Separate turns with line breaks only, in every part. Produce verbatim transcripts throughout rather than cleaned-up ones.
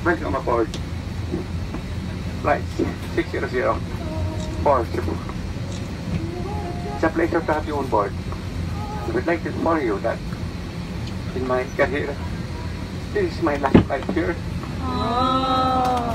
Welcome aboard. Flight six zero zero for Cebu. It's a pleasure to have you on board. I would like to inform you that in my career, this is my last flight here.
Oh.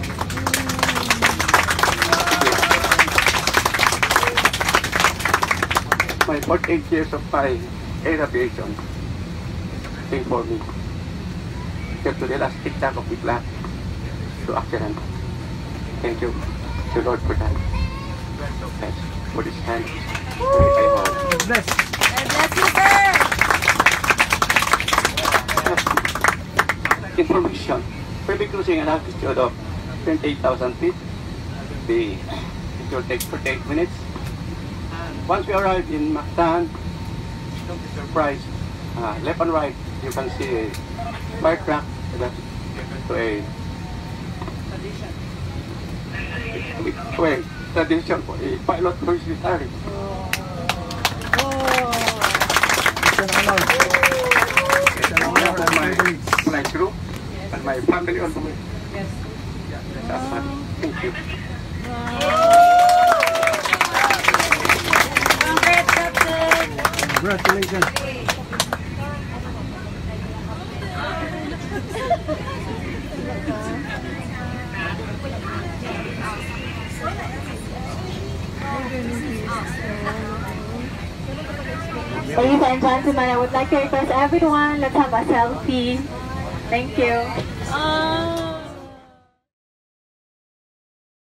My forty-eight years of my air aviation thing for me. Till to the last tick-tack of the clock to accident. Thank you to Lord for that. Yes, for this hand. God
bless. God bless you, sir.
Information. We'll be cruising an altitude of twenty-eight thousand feet. The, it will take forty-eight minutes. Once we arrive in Mactan, don't be surprised. Uh, left and right, you can see a fire truck to a Wait, tradition for a pilot who is retiring. It's an honor. It's an honor for my, my crew and my family on the way.
Yes.
Yeah, thank you.
Congrats, Captain.
Congratulations.
Ladies and gentlemen, I would like to request everyone, let's have a selfie. Thank you.
Oh.